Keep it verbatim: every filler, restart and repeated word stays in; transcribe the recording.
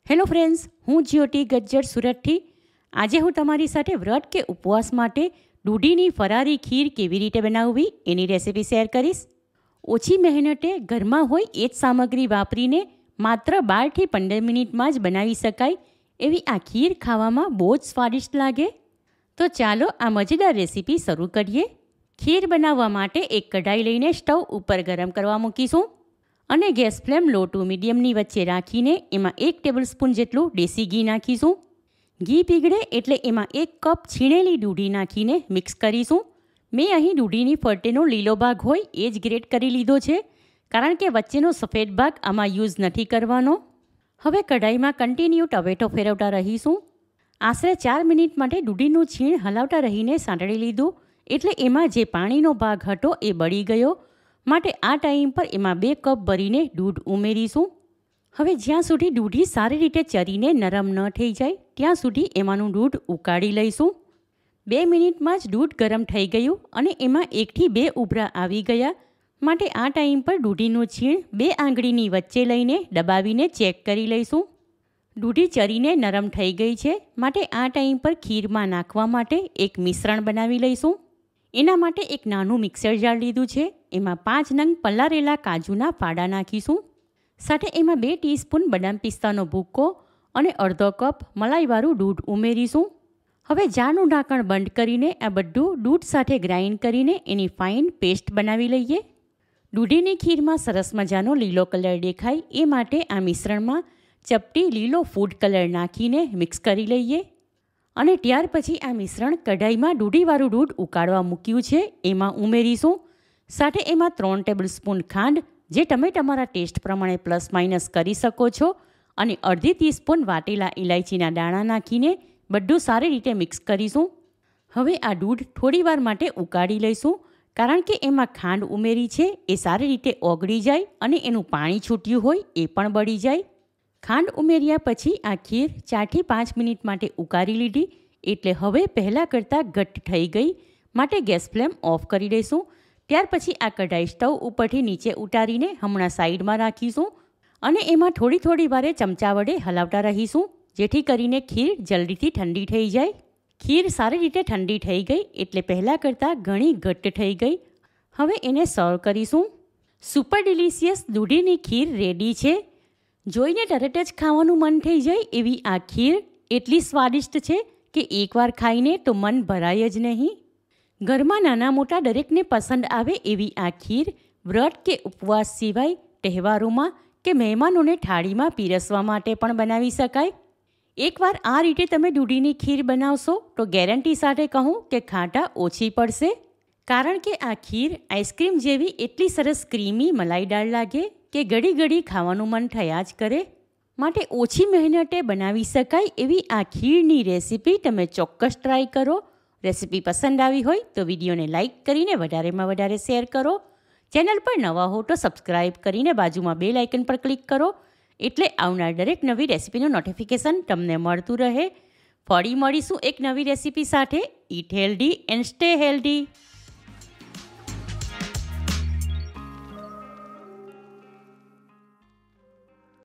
Hello friends, હું જ્યોતિ ગજ્જર સુરતથી. આજે હું તમારી સાથે વ્રત કે ઉપવાસ માટે દૂધીની ફરારી ખીર કેવી રીતે બનાવવી એની રેસીપી શેર કરીશ. ઓછી મહેનતે ઘરમાં હોય એ જ સામગ્રી વાપરીને માત્ર બારથી પંદર મિનિટમાં જ બનાવી શકાય એવી આ ખીર ખાવામાં બહુ જ સ્વાદિષ્ટ લાગે. તો ચાલો આ મજેદાર રેસીપી શરૂ કરીએ. ખીર બનાવવા માટે એક કઢાઈ લઈને સ્ટવ ઉપર ગરમ કરવા મૂકીશું અને ગેસ ફ્લેમ લો ટુ મીડિયમની વચ્ચે રાખીને એમાં એક ટેબલ સ્પૂન જેટલું દેશી ઘી નાખીશું. ઘી પીગળે એટલે એમાં એક કપ છીણેલી દૂધી નાખીને મિક્સ કરીશું. મેં અહીં દૂધીની ફરતેનો લીલો ભાગ હોય એ જ ગ્રેટ કરી લીધો છે, કારણ કે વચ્ચેનો સફેદ ભાગ આમાં યુઝ નથી કરવાનો. હવે કઢાઈમાં કન્ટિન્યુ ટમેટો ફેરવતા રહીશું. આશરે ચાર મિનિટ માટે દૂધીનું છીણ હલાવતા રહીને સાંતળી લીધું, એટલે એમાં જે પાણીનો ભાગ હતો એ બળી ગયો. માટે આ ટાઈમ પર એમાં બે કપ ભરીને દૂધ ઉમેરીશું. હવે જ્યાં સુધી દૂધી સારી રીતે ચરીને નરમ ન થઈ જાય ત્યાં સુધી એમાંનું દૂધ ઉકાળી લઈશું. બે મિનિટમાં જ દૂધ ગરમ થઈ ગયું અને એમાં એકથી બે ઉભરા આવી ગયા. માટે આ ટાઈમ પર દૂધીનું છીણ બે આંગળીની વચ્ચે લઈને દબાવીને ચેક કરી લઈશું. દૂધી ચરીને નરમ થઈ ગઈ છે, માટે આ ટાઈમ પર ખીરમાં નાખવા માટે એક મિશ્રણ બનાવી લઈશું. એના માટે એક નાનું મિક્સર જાર લીધું છે. એમાં પાંચ નંગ પલાળેલા કાજુના ફાડા નાખીશું. સાથે એમાં બે ટીસ્પૂન બદામ પિસ્તાનો ભૂકો અને અડધો કપ મલાઈવાળું દૂધ ઉમેરીશું. હવે જારનું ઢાંકણ બંધ કરીને આ બધું દૂધ સાથે ગ્રાઇન્ડ કરીને એની ફાઇન પેસ્ટ બનાવી લઈએ. દૂધીની ખીરમાં સરસ મજાનો લીલો કલર દેખાય એ માટે આ મિશ્રણમાં ચપટી લીલો ફૂડ કલર નાખીને મિક્સ કરી લઈએ. અને ત્યાર પછી આ મિશ્રણ કઢાઈમાં દૂધીવાળું દૂધ ઉકાળવા મૂક્યું છે એમાં ઉમેરીશું. સાથે એમાં ત્રણ ટેબલ સ્પૂન ખાંડ, જે તમે તમારા ટેસ્ટ પ્રમાણે પ્લસ માઇનસ કરી શકો છો, અને અડધી ટીસ્પૂન વાટેલા ઇલાયચીના દાણા નાખીને બધું સારી રીતે મિક્સ કરીશું. હવે આ દૂધ થોડીવાર માટે ઉકાળી લઈશું, કારણ કે એમાં ખાંડ ઉમેરી છે એ સારી રીતે ઓગળી જાય અને એનું પાણી છૂટ્યું હોય એ પણ બળી જાય. ખાંડ ઉમેર્યા પછી આ ખીર ચારથી પાંચ મિનિટ માટે ઉકાળી લીધી, એટલે હવે પહેલાં કરતાં ઘટ્ટ થઈ ગઈ. માટે ગેસ ફ્લેમ ઓફ કરી દઈશું. ત્યાર પછી આ કઢાઈ સ્ટવ ઉપરથી નીચે ઉતારીને હમણાં સાઈડમાં રાખીશું અને એમાં થોડી થોડી વારે ચમચા વડે હલાવતા રહીશું, જેથી કરીને ખીર જલ્દીથી ઠંડી થઈ જાય. ખીર સારી રીતે ઠંડી થઈ ગઈ એટલે પહેલાં કરતાં ઘણી ઘટ્ટ થઈ ગઈ. હવે એને સર્વ કરીશું. સુપર ડિલિશિયસ દૂધીની ખીર રેડી છે. જોઈને તરત જ ખાવાનું મન થઈ જાય એવી આ ખીર એટલી સ્વાદિષ્ટ છે કે એકવાર ખાઈને તો મન ભરાય જ નહીં. ઘરમાં નાના મોટા દરેકને પસંદ આવે એવી આ ખીર વ્રત કે ઉપવાસ સિવાય તહેવારોમાં કે મહેમાનોને થાળીમાં પીરસવા માટે પણ બનાવી શકાય. એકવાર આ રીતે તમે દૂધીની ખીર બનાવશો તો ગેરંટી સાથે કહું કે ખાટા ઓછી પડશે, કારણ કે આ ખીર આઈસ્ક્રીમ જેવી એટલી સરસ ક્રીમી મલાઈદાર લાગે કે ઘડી ઘડી ખાવાનું મન થયા જ કરે. માટે ઓછી મહેનતે બનાવી શકાય એવી આ ખીરની રેસીપી તમે ચોક્કસ ટ્રાય કરો. રેસીપી પસંદ આવી હોય તો વિડીયોને લાઇક કરીને વધારેમાં વધારે શેર કરો. ચેનલ પર નવા હો તો સબસ્ક્રાઈબ કરીને બાજુમાં બેલ આઇકન પર ક્લિક કરો, એટલે આવનાર દરેક નવી રેસીપીનું નોટિફિકેશન તમને મળતું રહે. ફરી મળીશું એક નવી રેસીપી સાથે. Eat healthy and stay healthy.